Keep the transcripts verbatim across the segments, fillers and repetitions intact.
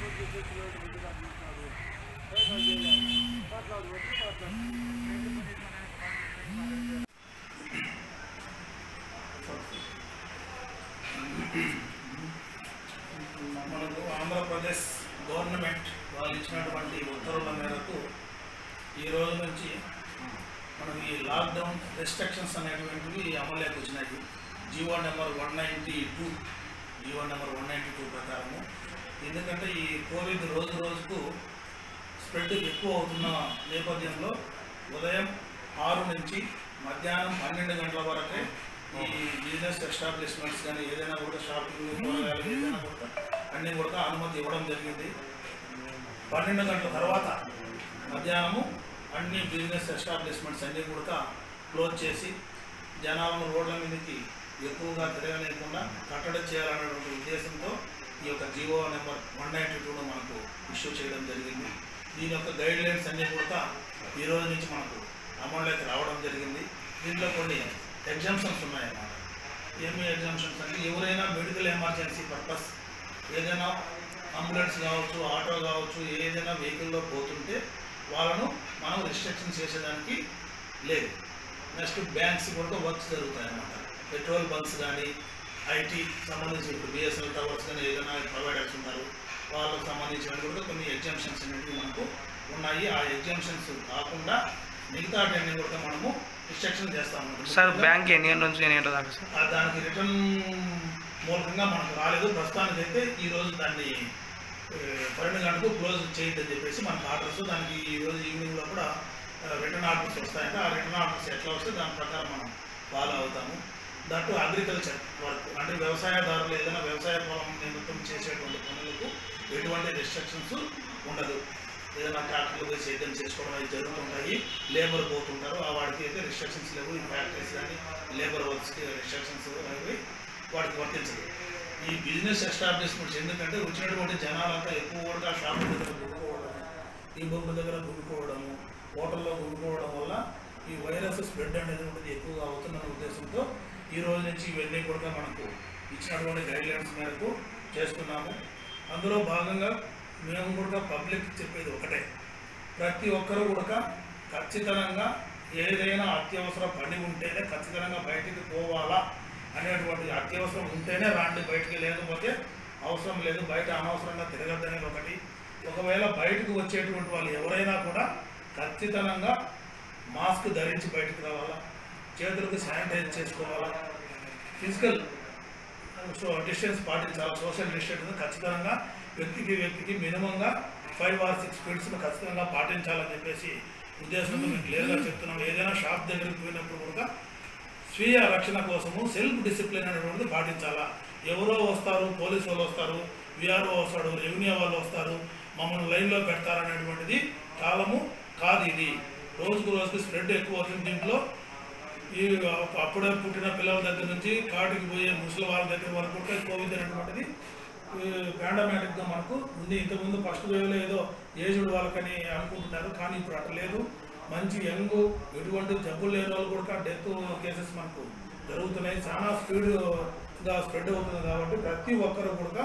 మనకు ఆంధ్రప్రదేశ్ గవర్నమెంట్ వాళ్ళు ఇచ్చినటువంటి ఉత్తర్వుల మేరకు ఈ రోజు నుంచి మనకి లాక్డౌన్ రెస్ట్రిక్షన్స్ అనేటువంటివి అమలులోకి వచ్చినాయి. GO number one ninety two GO number one ninety two ప్రకారము. ఎందుకంటే ఈ కోవిడ్ రోజు రోజుకు స్ప్రెడ్ ఎక్కువ అవుతున్న నేపథ్యంలో ఉదయం ఆరు నుంచి మధ్యాహ్నం పన్నెండు గంటల వరకే ఈ బిజినెస్ ఎస్టాబ్లిష్మెంట్స్ కానీ ఏదైనా కూడా షాపింగ్ కూరగాయలు ఏదైనా కూడా అన్నీ కూడా అనుమతి ఇవ్వడం జరిగింది. పన్నెండు గంటల తర్వాత మధ్యాహ్నము అన్ని బిజినెస్ ఎస్టాబ్లిష్మెంట్స్ అన్నీ కూడా క్లోజ్ చేసి జనాలను రోడ్ల మీదకి ఎక్కువగా తిరగలేకుండా కట్టడి చేయాలనేటువంటి ఉద్దేశంతో ఈ యొక్క జీవో నెంబర్ వన్ నైంటీ టూను మనకు ఇష్యూ చేయడం జరిగింది. దీని యొక్క గైడ్ లైన్స్ అన్నీ కూడా ఈ రోజు నుంచి మనకు అమల్లోకి రావడం జరిగింది. దీంట్లో కొన్ని ఎగ్జామ్షన్స్ ఉన్నాయన్నమాట. ఏమి ఎగ్జామ్షన్స్ అంటే ఎవరైనా మెడికల్ ఎమర్జెన్సీ పర్పస్ ఏదైనా అంబులెన్స్ కావచ్చు, ఆటో కావచ్చు, ఏదైనా వెహికల్లో పోతుంటే వాళ్ళను మనం రిస్ట్రిక్షన్ చేసేదానికి లేదు. నెక్స్ట్ బ్యాంక్స్ కూడా వర్క్స్ జరుగుతాయి అన్నమాట. పెట్రోల్ బంక్స్ కానీ ఐటీ సంబంధించి ఇప్పుడు బిఎస్ఎన్ఎల్ టవర్స్ కానీ ఏదైనా ప్రొవైడర్స్ ఉంటారు, వాళ్ళకు సంబంధించిన కూడా కొన్ని ఎగ్జామ్షన్స్ అనేవి మనకు ఉన్నాయి. ఆ ఎగ్జామ్షన్స్ కాకుండా మిగతా అన్ని కూడా మనము రిస్ట్రిక్షన్ చేస్తాము. సార్ బ్యాంక్ ఎన్ని గంటల నుంచి ఎన్ని గంటల దాకా సార్? దానికి రిటర్న్ మూలకంగా మనకు రాలేదు. ప్రస్తుతానికైతే ఈరోజు దాన్ని పన్నెండు గంటలకు క్లోజ్ చేయొద్దని చెప్పేసి మనకు ఆర్డర్స్, దానికి ఈరోజు ఈవినింగ్లో కూడా రిటర్న్ ఆర్డర్స్ వస్తాయంటే ఆ రిటర్న్ ఆర్డర్స్ ఎట్లా వస్తే దాని ప్రకారం మనం ఫాలో అవుతాము. దట్టు అగ్రికల్చర్ వర్క్ అంటే వ్యవసాయదారులు ఏదైనా వ్యవసాయ పొలం నిమిత్తం చేసేటువంటి పనులకు ఎటువంటి రిస్ట్రిక్షన్స్ ఉండదు. ఏదైనా ట్రాక్టర్లు పోయి సేద్యం చేసుకోవడం అవి జరుగుతుంటాయి. లేబర్ పోతుంటారు, ఆ వాడికి అయితే రిస్ట్రిక్షన్స్ లేవు. ఈ ఫ్యాక్టరీస్ కానీ లేబర్ వర్క్స్కి రిస్ట్రిక్షన్స్ అనేవి వాటికి వర్తించదు. ఈ బిజినెస్ ఎస్టాబ్లిష్మెంట్స్ ఎందుకంటే వచ్చినటువంటి జనాలంతా ఎక్కువ కూడా షాపుల దగ్గర గుమ్ముకోవడము, ఈ బొమ్మల దగ్గర గుమ్ముకోవడము, హోటల్లో గుమ్ముకోవడం వల్ల ఈ వైరస్ స్ప్రెడ్ అనేది ఉంటుంది ఎక్కువగా అవుతున్న ఉద్దేశంతో ఈ రోజు నుంచి ఇవన్నీ కూడా మనకు ఇచ్చినటువంటి గైడ్లైన్స్ మేరకు చేస్తున్నాము. అందులో భాగంగా మేము కూడా పబ్లిక్ చెప్పేది ఒకటే, ప్రతి ఒక్కరూ కూడా ఖచ్చితంగా ఏదైనా అత్యవసర పని ఉంటేనే ఖచ్చితంగా బయటికి పోవాలా అనేటువంటి అత్యవసరం ఉంటేనే రాండి బయటికి, లేకపోతే అవసరం లేదు, బయట అనవసరంగా తిరగద్దనేది ఒకటి. ఒకవేళ బయటకు వచ్చేటువంటి వాళ్ళు ఎవరైనా కూడా ఖచ్చితంగా మాస్క్ ధరించి బయటకు రావాలా, చేతులకు శానిటైజ్ చేసుకోవాలా, ఫిజికల్ సో డిస్టెన్స్ పాటించాలా, సోషల్ డిస్టెన్స్ ఖచ్చితంగా వ్యక్తికి వ్యక్తికి మినిమంగా ఫైవ్ ఆర్ సిక్స్ ఫీట్స్ను ఖచ్చితంగా పాటించాలని చెప్పేసి ఉద్దేశంతో మేము క్లియర్గా చెప్తున్నాం. ఏదైనా షాప్ దగ్గరికి పోయినప్పుడు కూడా స్వీయ రక్షణ కోసము సెల్ఫ్ డిసిప్లిన్ అనేటువంటిది పాటించాలా. ఎవరో వస్తారు, పోలీసు వాళ్ళు వస్తారు, విఆర్ఓ వస్తాడు, రెవెన్యూ వాళ్ళు వస్తారు, మమ్మల్ని లైన్లో పెడతారనేటువంటిది కాలము కాదు. ఇది రోజుకు రోజుకు స్ప్రెడ్ ఎక్కువ అవుతుంది. దీంట్లో ఈ అప్పుడే పుట్టిన పిల్లల దగ్గర నుంచి కాటికి పోయే ముసలి వాళ్ళ దగ్గర వరకు కూడా కోవిడ్ అనేటువంటిది పాండమిక్గా మనకు ఉంది. ఇంతకుముందు ఫస్ట్ వేవ్లో ఏదో ఏజ్డ్ వాళ్ళకని అనుకుంటున్నారు, కానీ ఇప్పుడు అట్లా లేదు. మంచి యంగ్ ఎటువంటి జబ్బులు లేని వాళ్ళు కూడా డెత్ కేసెస్ మనకు జరుగుతున్నాయి. చాలా స్పీడ్గా స్ప్రెడ్ అవుతుంది. కాబట్టి ప్రతి ఒక్కరు కూడా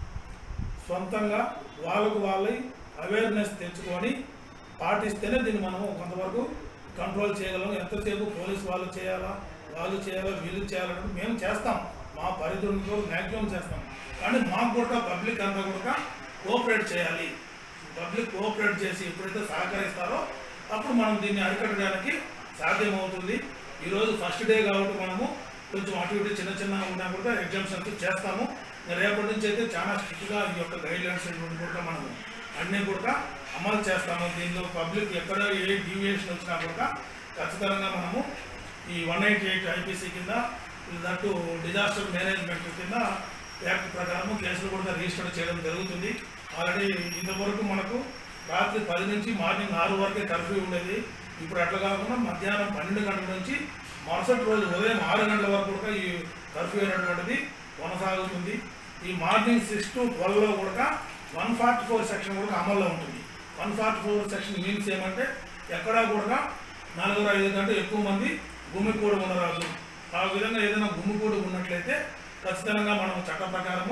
సొంతంగా వాళ్ళకు వాళ్ళ అవేర్నెస్ తెచ్చుకొని పాటిస్తేనే దీన్ని మనము కొంతవరకు కంట్రోల్ చేయగలం. ఎంతసేపు పోలీసు వాళ్ళు చేయాలా, వాళ్ళు చేయాలా, వీళ్ళు చేయాలంటే మేము చేస్తాం, మా పరిధులతో మ్యాక్సిమం చేస్తాం. కానీ మాకు కూడా పబ్లిక్ అంతా కూడా కోఆపరేట్ చేయాలి. పబ్లిక్ కోఆపరేట్ చేసి ఎప్పుడైతే సహకరిస్తారో అప్పుడు మనం దీన్ని అరికట్టడానికి సాధ్యమవుతుంది. ఈరోజు ఫస్ట్ డే కాబట్టి మనము కొంచెం అటు ఇటు చిన్న చిన్న ఉన్నా కూడా ఎగ్జామ్షన్స్ చేస్తాము. రేపటి నుంచి అయితే చాలా స్ట్రిక్ట్గా ఈ యొక్క గైడ్లైన్స్ కూడా మనము అన్నీ కూడా అమలు చేస్తాము. దీనిలో పబ్లిక్ ఎక్కడ ఏ డీవియేషన్ వచ్చినా కూడా ఖచ్చితంగా మనము ఈ వన్ ఎయిటీ ఎయిట్ ఐపీసీ కింద దట్టు డిజాస్టర్ మేనేజ్మెంట్ కింద యాక్ట్ ప్రకారము కేసులు కూడా రిజిస్టర్ చేయడం జరుగుతుంది. ఆల్రెడీ ఇంతవరకు మనకు రాత్రి పది నుంచి మార్నింగ్ ఆరు వరకే కర్ఫ్యూ ఉండేది. ఇప్పుడు అట్లా కాకుండా మధ్యాహ్నం పన్నెండు గంటల నుంచి మరుసటి రోజు ఉదయం ఆరు గంటల వరకు కూడా ఈ కర్ఫ్యూ అనేటువంటిది కొనసాగుతుంది. ఈ మార్నింగ్ సిక్స్ టు ట్వెల్వ్లో కూడా వన్ ఫార్టీ ఫోర్ సెక్షన్ కూడా అమల్లో ఉంటుంది. One forty four section means ఏమంటే ఎక్కడా కూడా నలుగురు ఐదు కంటే ఎక్కువ మంది గుమ్మికూడ ఉండరాదు. ఆ విధంగా ఏదైనా గుమ్మికూడ ఉన్నట్లయితే ఖచ్చితంగా మనం చట్ట ప్రకారము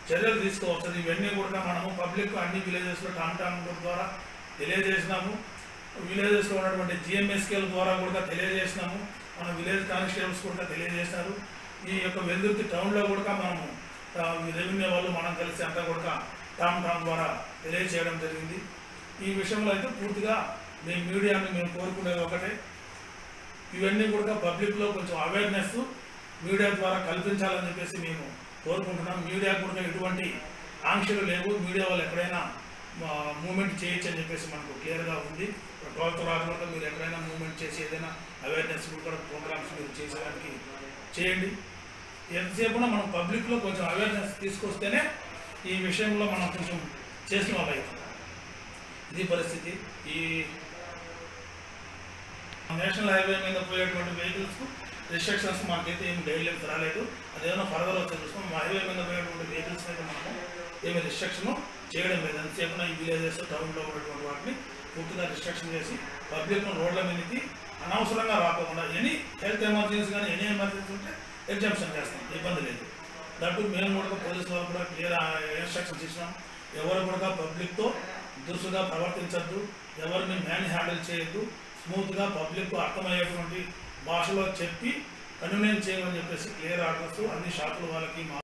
చర్యలు తీసుకోవచ్చు. ఇవన్నీ కూడా మనము పబ్లిక్ అన్ని విలేజెస్లో టామ్ టామ్ ద్వారా తెలియజేసినాము. విలేజెస్లో ఉన్నటువంటి జిఎంఎస్కేల ద్వారా కూడా తెలియజేసినాము. మన విలేజ్ కానిస్టేబుల్స్ కూడా తెలియజేసినారు. ఈ యొక్క వెల్దుర్తి టౌన్లో కూడా మనము రెవెన్యూ వాళ్ళు మనం కలిసి అంతా కూడా టామ్ టామ్ ద్వారా తెలియజేయడం జరిగింది. ఈ విషయంలో అయితే పూర్తిగా మేము మీడియాని మేము కోరుకునేది ఒకటే, ఇవన్నీ కూడా పబ్లిక్లో కొంచెం అవేర్నెస్ మీడియా ద్వారా కల్పించాలని చెప్పేసి మేము కోరుకుంటున్నాం. మీడియా కూడా ఎటువంటి ఆంక్షలు లేవు. మీడియా వాళ్ళు ఎక్కడైనా మూమెంట్ చేయొచ్చు అని చెప్పేసి మనకు క్లియర్గా ఉంది. ట్వెల్త్ రాకుండా మీరు ఎక్కడైనా మూమెంట్ చేసి ఏదైనా అవేర్నెస్ కూడా ప్రోగ్రామ్స్ మీరు చేసేదానికి చేయండి. ఎంతసేపు మనం పబ్లిక్లో కొంచెం అవేర్నెస్ తీసుకొస్తేనే ఈ విషయంలో మనం కొంచెం చేసిన వాళ్ళు అవుతాం. ఇది పరిస్థితి. ఈ నేషనల్ హైవే మీద పోయేటువంటి వెహికల్స్కు రిస్ట్రిక్షన్స్ మనకైతే ఏమి గైడ్లైన్స్ రాలేదు. అదేమైనా ఫర్దర్ వచ్చే చూస్తాం. హైవే మీద పోయేటువంటి వెహికల్స్ అయితే మనము ఏమి రిస్ట్రిక్షన్ చేయడం లేదు. అంతసేపు ఈ విలేజెస్ టౌన్లో ఉన్నటువంటి వాటిని పూర్తిగా రిస్ట్రిక్షన్ చేసి పబ్లిక్ రోడ్ల మీదకి అనవసరంగా రాకుండా ఎనీ హెల్త్ ఎమర్జెన్సీ కానీ ఎనీ ఎమర్జెన్సీ ఉంటే ఎగ్జామ్షన్ చేస్తాం, ఇబ్బంది లేదు. దాంట్లో మేము కూడా పోలీసు వాళ్ళు కూడా క్లియర్ ఇన్స్ట్రక్షన్స్ ఇచ్చినాం. ఎవరు కూడా పబ్లిక్తో దురుసుగా ప్రవర్తించద్దు, ఎవరిని మ్యాన్ హ్యాండిల్ చేయొద్దు, స్మూత్గా పబ్లిక్ అర్థమయ్యేటువంటి భాషలో చెప్పి కన్వీనియన్స్ చేయమని చెప్పేసి క్లియర్ ఆర్డర్స్ అన్ని షాపుల వాళ్ళకి